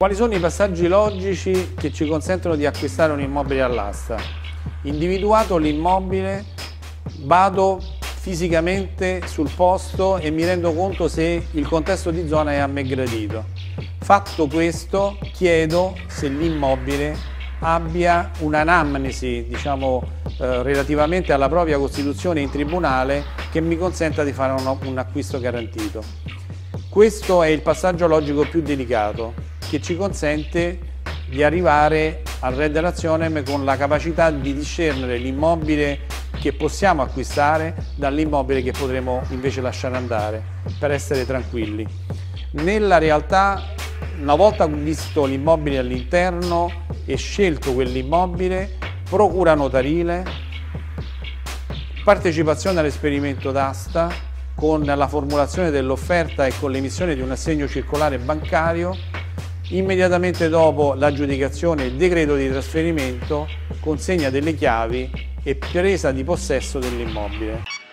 Quali sono i passaggi logici che ci consentono di acquistare un immobile all'asta? Individuato l'immobile, vado fisicamente sul posto e mi rendo conto se il contesto di zona è a me gradito. Fatto questo, chiedo se l'immobile abbia un'anamnesi, relativamente alla propria costituzione in tribunale, che mi consenta di fare un acquisto garantito. Questo è il passaggio logico più delicato, che ci consente di arrivare al Red Razionem con la capacità di discernere l'immobile che possiamo acquistare dall'immobile che potremo invece lasciare andare, per essere tranquilli. Nella realtà, una volta visto l'immobile all'interno e scelto quell'immobile, procura notarile, partecipazione all'esperimento d'asta con la formulazione dell'offerta e con l'emissione di un assegno circolare bancario, immediatamente dopo l'aggiudicazione e il decreto di trasferimento, consegna delle chiavi e presa di possesso dell'immobile.